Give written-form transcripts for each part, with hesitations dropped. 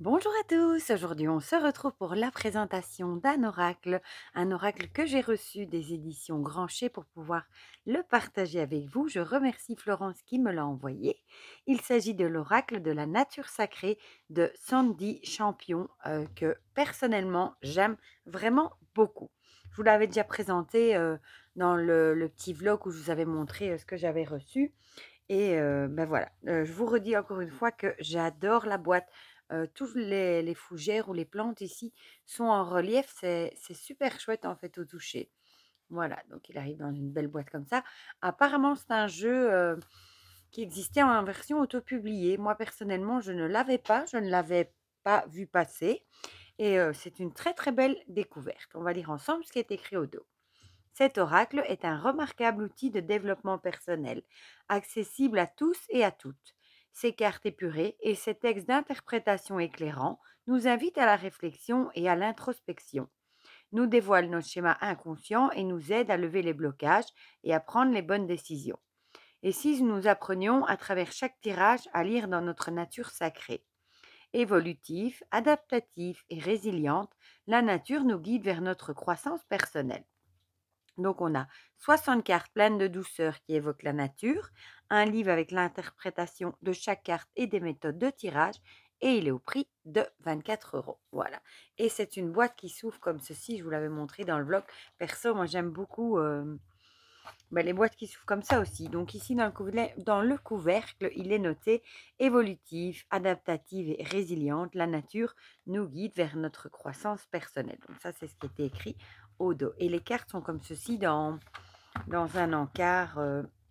Bonjour à tous, aujourd'hui on se retrouve pour la présentation un oracle que j'ai reçu des éditions Grancher pour pouvoir le partager avec vous. Je remercie Florence qui me l'a envoyé. Il s'agit de l'oracle de la nature sacrée de Sandy Champion que personnellement j'aime vraiment beaucoup. Je vous l'avais déjà présenté dans le petit vlog où je vous avais montré ce que j'avais reçu. Et ben voilà, je vous redis encore une fois que j'adore la boîte. Tous les fougères ou les plantes ici sont en relief, c'est super chouette en fait au toucher. Voilà, donc il arrive dans une belle boîte comme ça. Apparemment, c'est un jeu, qui existait en version auto-publiée. Moi personnellement, je ne l'avais pas, je ne l'avais pas vu passer et c'est une très, très belle découverte. On va lire ensemble ce qui est écrit au dos. Cet oracle est un remarquable outil de développement personnel, accessible à tous et à toutes. Ses cartes épurées et ses textes d'interprétation éclairants nous invitent à la réflexion et à l'introspection, nous dévoilent nos schémas inconscients et nous aident à lever les blocages et à prendre les bonnes décisions. Et si nous apprenions à travers chaque tirage à lire dans notre nature sacrée? Évolutive, adaptative et résiliente, la nature nous guide vers notre croissance personnelle. Donc, on a 60 cartes pleines de douceur qui évoquent la nature, un livre avec l'interprétation de chaque carte et des méthodes de tirage, et il est au prix de 24 euros. Voilà. Et c'est une boîte qui s'ouvre comme ceci, je vous l'avais montré dans le vlog. Perso, moi j'aime beaucoup les boîtes qui s'ouvrent comme ça aussi. Donc ici, dans le couvercle, il est noté évolutive, adaptative et résiliente. La nature nous guide vers notre croissance personnelle. Donc ça, c'est ce qui était écrit au dos. Et les cartes sont comme ceci dans un encart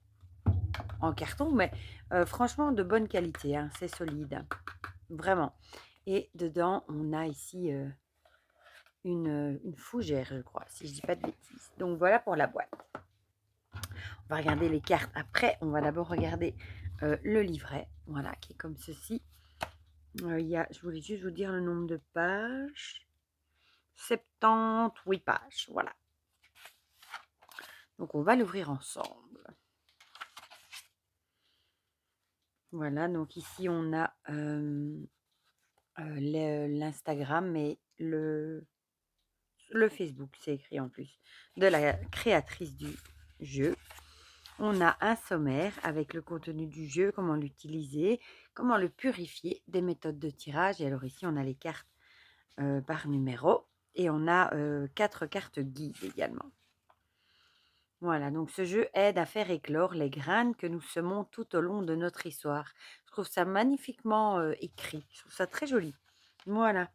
en carton, mais franchement de bonne qualité. Hein, c'est solide, hein, vraiment. Et dedans, on a ici une fougère, je crois, si je dis pas de bêtises. Donc voilà pour la boîte. On va regarder les cartes après. On va d'abord regarder le livret, voilà, qui est comme ceci. Je voulais juste vous dire le nombre de pages. 78 pages, voilà. Donc on va l'ouvrir ensemble. Voilà, donc ici on a l'Instagram et le Facebook, c'est écrit en plus, de la créatrice du jeu. On a un sommaire avec le contenu du jeu, comment l'utiliser, comment le purifier, des méthodes de tirage. Et alors ici, on a les cartes par numéro et on a 4 cartes guides également. Voilà, donc ce jeu aide à faire éclore les graines que nous semons tout au long de notre histoire. Je trouve ça magnifiquement écrit, je trouve ça très joli. Voilà.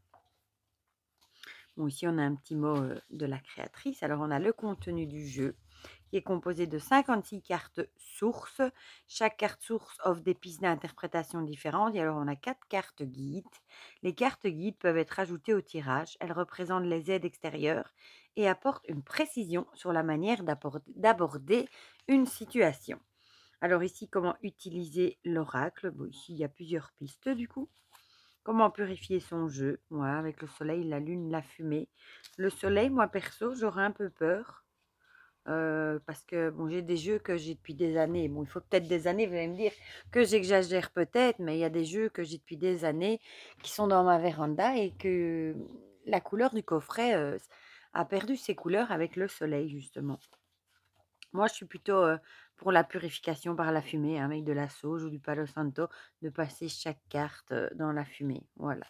Bon, ici, on a un petit mot de la créatrice. Alors, on a le contenu du jeu qui est composé de 56 cartes sources. Chaque carte source offre des pistes d'interprétation différentes. Et alors, on a 4 cartes guides. Les cartes guides peuvent être ajoutées au tirage. Elles représentent les aides extérieures et apportent une précision sur la manière d'aborder une situation. Alors ici, comment utiliser l'oracle? Bon, ici, il y a plusieurs pistes du coup. Comment purifier son jeu? Voilà, avec le soleil, la lune, la fumée. Le soleil, moi perso, j'aurais un peu peur. Parce que bon, j'ai des jeux que j'ai depuis des années. Bon, il faut peut-être des années, vous allez me dire que j'exagère peut-être, mais il y a des jeux que j'ai depuis des années qui sont dans ma véranda et que la couleur du coffret a perdu ses couleurs avec le soleil, justement. Moi, je suis plutôt pour la purification par la fumée, hein, avec de la sauge ou du palo santo, de passer chaque carte dans la fumée. Voilà.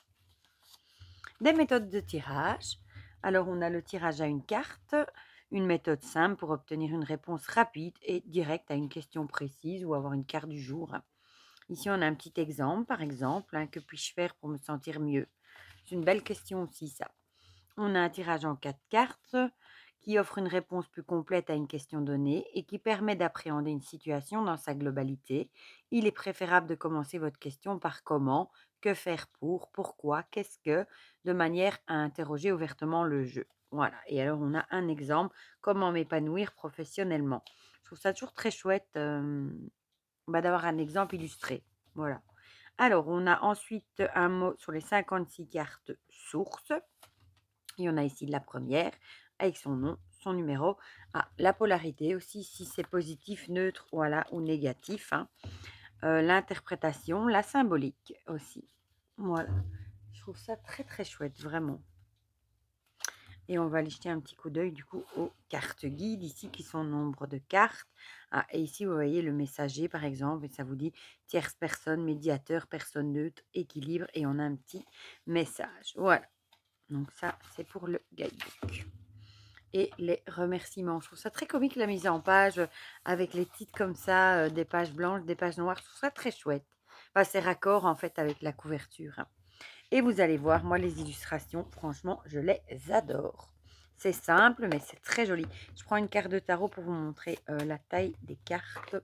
Des méthodes de tirage. Alors, on a le tirage à une carte, une méthode simple pour obtenir une réponse rapide et directe à une question précise ou avoir une carte du jour. Ici, on a un petit exemple, par exemple, hein, que puis-je faire pour me sentir mieux? C'est une belle question aussi, ça. On a un tirage en 4 cartes qui offre une réponse plus complète à une question donnée et qui permet d'appréhender une situation dans sa globalité. Il est préférable de commencer votre question par comment, que faire pour, pourquoi, qu'est-ce que, de manière à interroger ouvertement le jeu. Voilà, et alors on a un exemple, comment m'épanouir professionnellement. Je trouve ça toujours très chouette d'avoir un exemple illustré. Voilà. Alors, on a ensuite un mot sur les 56 cartes sources. Il y en a ici la première, avec son nom, son numéro. Ah, la polarité aussi, si c'est positif, neutre, voilà, ou négatif. Hein. L'interprétation, la symbolique aussi. Voilà. trouve ça très très chouette, vraiment. Et on va aller jeter un petit coup d'œil du coup aux cartes guides ici qui sont nombre de cartes. Ah, et ici vous voyez le messager par exemple et ça vous dit tierce personne, médiateur, personne neutre, équilibre et on a un petit message. Voilà. Donc ça c'est pour le guidebook. Et les remerciements. Je trouve ça très comique la mise en page avec les titres comme ça, des pages blanches, des pages noires. Je trouve ça très chouette. Enfin, c'est raccord en fait avec la couverture, hein. Et vous allez voir, moi, les illustrations, franchement, je les adore. C'est simple, mais c'est très joli. Je prends une carte de tarot pour vous montrer la taille des cartes.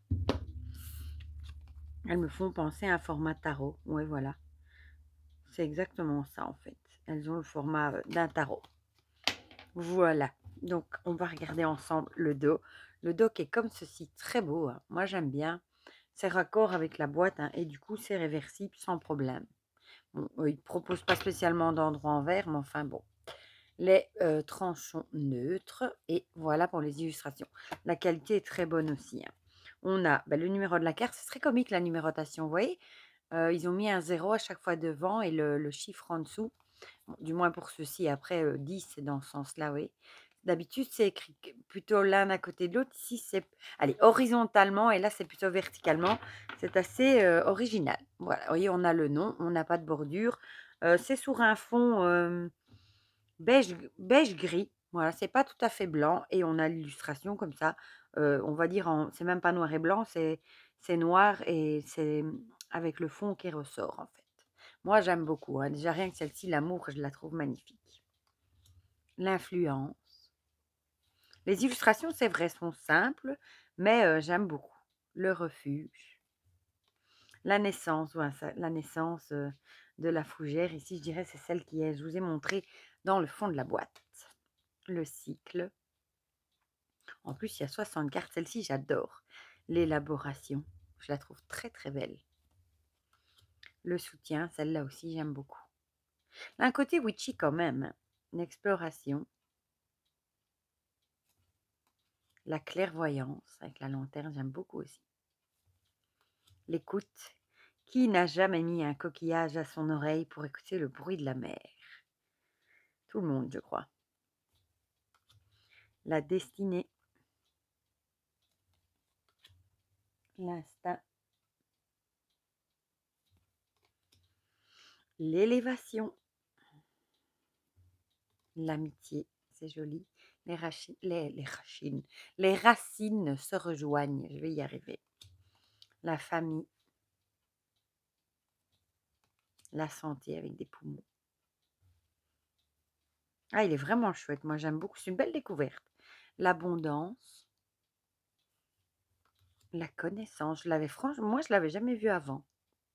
Elles me font penser à un format tarot. Ouais, voilà. C'est exactement ça, en fait. Elles ont le format d'un tarot. Voilà. Donc, on va regarder ensemble le dos. Le dos qui est comme ceci, très beau, hein. Moi, j'aime bien. C'est raccord avec la boîte, hein, et du coup, c'est réversible sans problème. Bon, il ne propose pas spécialement d'endroit en vert, mais enfin bon. Les tranchons neutres. Et voilà pour les illustrations. La qualité est très bonne aussi, hein. On a le numéro de la carte. C'est très comique la numérotation, vous voyez. Ils ont mis un 0 à chaque fois devant et le chiffre en dessous. Bon, du moins pour ceux-ci. Après, 10, c'est dans ce sens-là, oui. D'habitude, c'est écrit plutôt l'un à côté de l'autre. Ici, c'est allez, horizontalement et là, c'est plutôt verticalement. C'est assez original. Voilà, vous voyez, on a le nom, on n'a pas de bordure. C'est sur un fond beige gris. Voilà, c'est pas tout à fait blanc et on a l'illustration comme ça. On va dire, c'est même pas noir et blanc, c'est noir et c'est avec le fond qui ressort en fait. Moi, j'aime beaucoup, hein. Déjà, rien que celle-ci, l'amour, je la trouve magnifique. L'influence. Les illustrations, c'est vrai, sont simples, mais j'aime beaucoup. Le refuge. La naissance, ouais, la naissance de la fougère. Ici, je dirais, c'est celle qui est, je vous ai montré dans le fond de la boîte. Le cycle. En plus, il y a 60 cartes. Celle-ci, j'adore. L'élaboration. Je la trouve très, très belle. Le soutien, celle-là aussi, j'aime beaucoup. Un côté witchy quand même. L'exploration. La clairvoyance avec la lanterne, j'aime beaucoup aussi. L'écoute. Qui n'a jamais mis un coquillage à son oreille pour écouter le bruit de la mer? Tout le monde, je crois. La destinée. L'instinct. L'élévation. L'amitié, c'est joli. Les racines se rejoignent. Je vais y arriver. La famille. La santé avec des poumons. Ah, il est vraiment chouette. Moi, j'aime beaucoup. C'est une belle découverte. L'abondance. La connaissance. Moi, je l'avais jamais vu avant.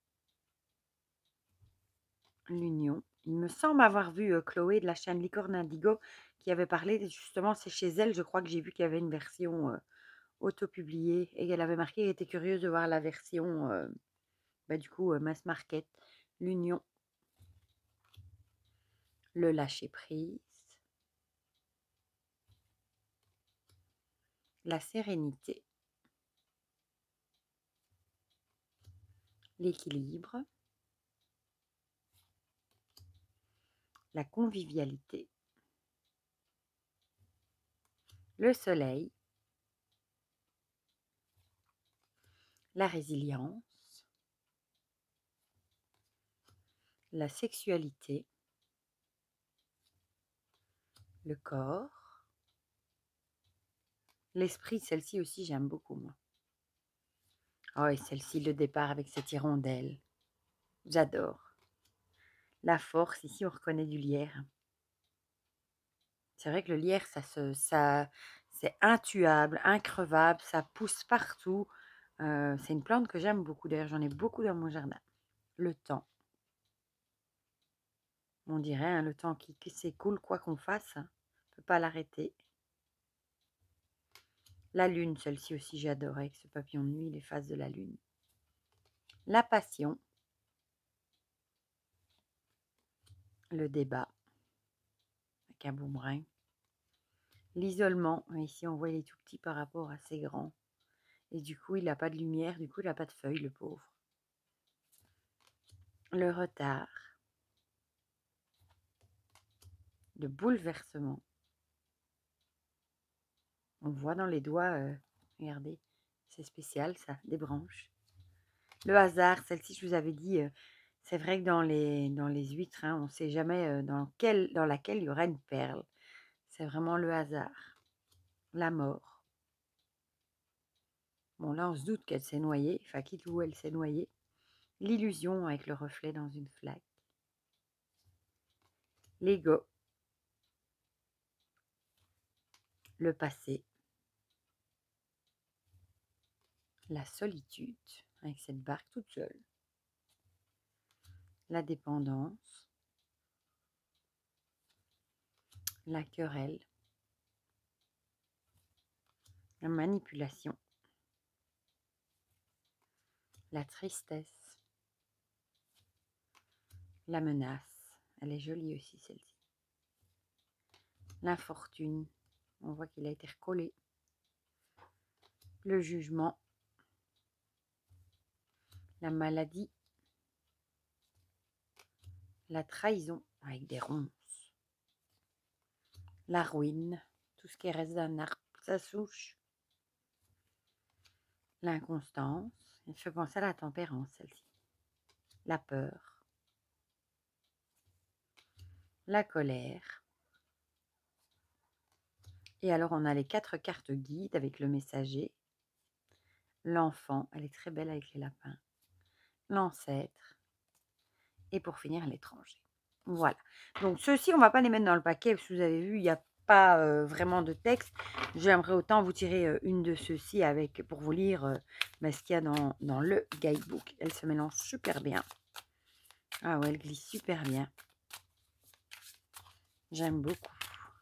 L'union. Il me semble avoir vu Chloé de la chaîne Licorne Indigo qui avait parlé, justement, c'est chez elle, je crois que j'ai vu qu'il y avait une version auto-publiée et qu'elle avait marqué qu'elle était curieuse de voir la version, du coup, mass market. L'union. Le lâcher-prise. La sérénité. L'équilibre. La convivialité. Le soleil. La résilience. La sexualité. Le corps. L'esprit, celle-ci aussi, j'aime beaucoup, moi. Oh, et celle-ci, le départ avec cette hirondelle. J'adore. La force, ici, on reconnaît du lierre. C'est vrai que le lierre, c'est intuable, increvable, ça pousse partout. C'est une plante que j'aime beaucoup. D'ailleurs, j'en ai beaucoup dans mon jardin. Le temps. On dirait, hein, le temps qui s'écoule, quoi qu'on fasse, hein. On ne peut pas l'arrêter. La lune, celle-ci aussi, j'adore avec ce papillon de nuit, les phases de la lune. La passion. Le débat. Avec un boomerang. L'isolement. Ici, on voit il est tout petit par rapport à ses grands. Et du coup, il n'a pas de lumière, du coup, il n'a pas de feuilles, le pauvre. Le retard. de bouleversement. On voit dans les doigts, regardez, c'est spécial ça, des branches. Le hasard, celle-ci je vous avais dit, c'est vrai que dans les huîtres, hein, on ne sait jamais dans laquelle il y aura une perle. C'est vraiment le hasard, la mort. Bon là on se doute qu'elle s'est noyée, enfin quitte où elle s'est noyée. L'illusion avec le reflet dans une flaque. L'ego. Le passé. La solitude avec cette barque toute seule. La dépendance. La querelle. La manipulation. La tristesse. La menace. Elle est jolie aussi celle-ci. L'infortune. On voit qu'il a été recollé. Le jugement. La maladie. La trahison avec des ronces. La ruine. Tout ce qui reste d'un arbre, sa souche. L'inconstance. Elle fait penser à la tempérance, celle-ci. La peur. La colère. Et alors, on a les 4 cartes guides avec le messager. L'enfant, elle est très belle avec les lapins. L'ancêtre. Et pour finir, l'étranger. Voilà. Donc, ceux-ci, on ne va pas les mettre dans le paquet. Parce que vous avez vu, il n'y a pas vraiment de texte. J'aimerais autant vous tirer une de ceux-ci pour vous lire ce qu'il y a dans le guidebook. Elle se mélange super bien. Ah ouais, elle glisse super bien. J'aime beaucoup.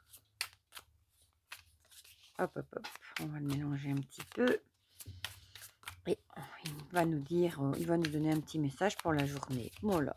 Hop, hop, hop. On va le mélanger un petit peu. Et il va nous dire, il va nous donner un petit message pour la journée. Voilà.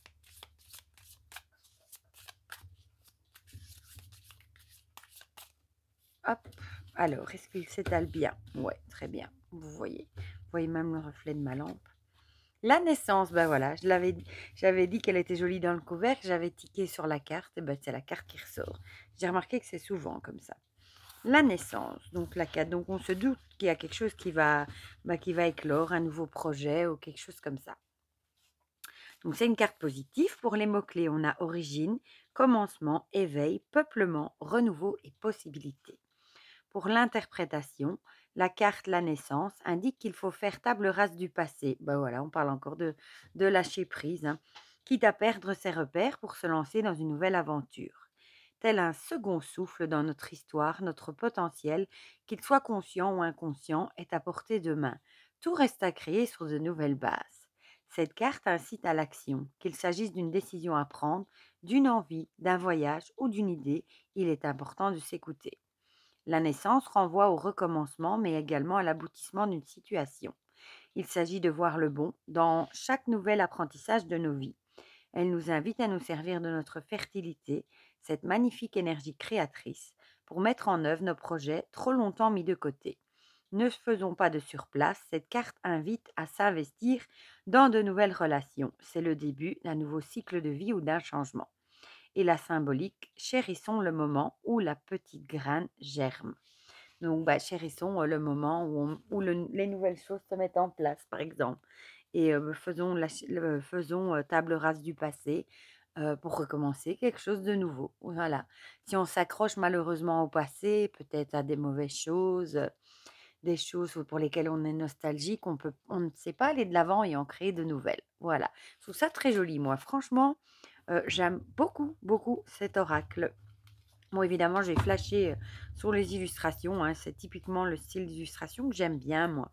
Hop. Alors, est-ce qu'il s'étale bien? Ouais, très bien. Vous voyez même le reflet de ma lampe. La naissance, ben voilà, j'avais dit qu'elle était jolie dans le couvercle, j'avais tiqué sur la carte, et ben c'est la carte qui ressort. J'ai remarqué que c'est souvent comme ça. La naissance, donc la carte, donc on se doute qu'il y a quelque chose qui va éclore, un nouveau projet ou quelque chose comme ça. Donc c'est une carte positive. Pour les mots-clés, on a origine, commencement, éveil, peuplement, renouveau et possibilité. Pour l'interprétation, la carte La naissance indique qu'il faut faire table rase du passé. Ben voilà, on parle encore de lâcher prise, hein, quitte à perdre ses repères pour se lancer dans une nouvelle aventure. Tel un second souffle dans notre histoire, notre potentiel, qu'il soit conscient ou inconscient, est à portée de main. Tout reste à créer sur de nouvelles bases. Cette carte incite à l'action, qu'il s'agisse d'une décision à prendre, d'une envie, d'un voyage ou d'une idée, il est important de s'écouter. La naissance renvoie au recommencement, mais également à l'aboutissement d'une situation. Il s'agit de voir le bon dans chaque nouvel apprentissage de nos vies. Elle nous invite à nous servir de notre fertilité, cette magnifique énergie créatrice, pour mettre en œuvre nos projets trop longtemps mis de côté. Ne faisons pas de surplace, cette carte invite à s'investir dans de nouvelles relations. C'est le début d'un nouveau cycle de vie ou d'un changement. Et la symbolique, chérissons le moment où la petite graine germe. Donc, chérissons le moment où les nouvelles choses se mettent en place, par exemple. Et faisons table rase du passé pour recommencer quelque chose de nouveau. Voilà. Si on s'accroche malheureusement au passé, peut-être à des mauvaises choses, des choses pour lesquelles on est nostalgique, on ne sait pas aller de l'avant et en créer de nouvelles. Voilà. Je trouve ça très joli, moi. Franchement, j'aime beaucoup, beaucoup cet oracle. Bon, évidemment, j'ai flashé sur les illustrations, hein. C'est typiquement le style d'illustration que j'aime bien, moi.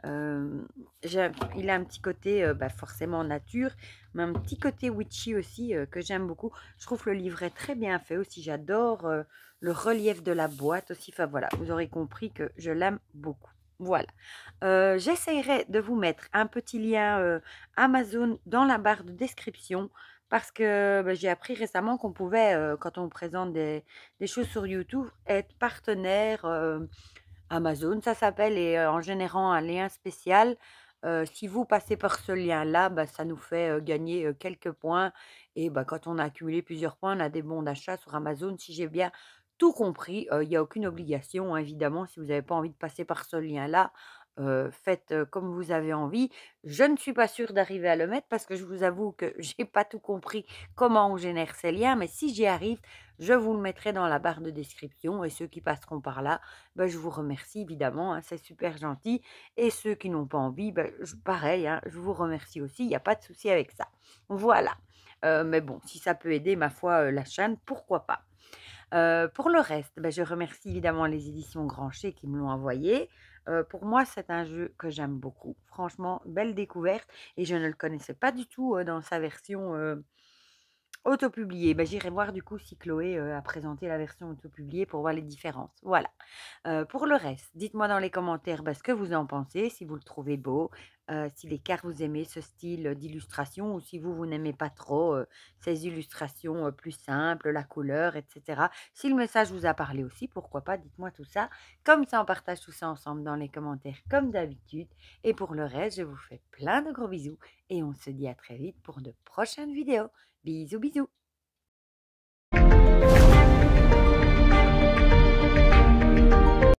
Il a un petit côté forcément nature, mais un petit côté witchy aussi que j'aime beaucoup. Je trouve le livret très bien fait aussi. J'adore le relief de la boîte aussi. Enfin voilà, vous aurez compris que je l'aime beaucoup. Voilà. J'essaierai de vous mettre un petit lien Amazon dans la barre de description parce que j'ai appris récemment qu'on pouvait, quand on présente des choses sur YouTube, être partenaire Amazon, ça s'appelle, et en générant un lien spécial, Si vous passez par ce lien-là, bah, ça nous fait, gagner, quelques points et bah, quand on a accumulé plusieurs points, on a des bons d'achat sur Amazon, si j'ai bien tout compris. Il y a aucune obligation, hein, évidemment, si vous n'avez pas envie de passer par ce lien-là, faites, comme vous avez envie. Je ne suis pas sûre d'arriver à le mettre parce que je vous avoue que j'ai pas tout compris comment on génère ces liens, mais si j'y arrive, je vous le mettrai dans la barre de description et ceux qui passeront par là, bah, je vous remercie évidemment, hein, c'est super gentil et ceux qui n'ont pas envie, bah, pareil, hein, je vous remercie aussi, il n'y a pas de souci avec ça. Voilà. Mais bon, si ça peut aider, ma foi, la chaîne, pourquoi pas. Pour le reste, bah, je remercie évidemment les éditions Grancher qui me l'ont envoyé. Pour moi, c'est un jeu que j'aime beaucoup. Franchement, belle découverte et je ne le connaissais pas du tout, dans sa version, autopubliée. Bah, j'irai voir du coup si Chloé, a présenté la version autopubliée pour voir les différences. Voilà. Pour le reste, dites-moi dans les commentaires, bah, ce que vous en pensez, si vous le trouvez beau, si les cartes vous aimez ce style, d'illustration ou si vous n'aimez pas trop, ces illustrations, plus simples, la couleur et cetera. Si le message vous a parlé aussi, pourquoi pas, dites-moi tout ça. Comme ça, on partage tout ça ensemble dans les commentaires comme d'habitude et pour le reste, je vous fais plein de gros bisous et on se dit à très vite pour de prochaines vidéos. Bisous, bisous.